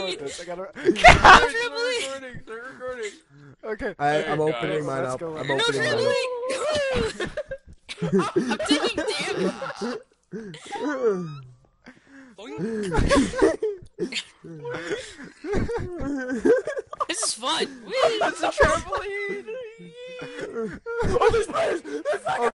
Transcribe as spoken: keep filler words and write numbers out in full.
about this. I gotta. Trampoline. They're recording. They're recording. Okay. I, There I'm you go. opening mine Let's up. go. I'm No opening mine up. trampoline. I'm taking damage. This is fun. Whee! That's a trampoline. Oh, there's spiders! There's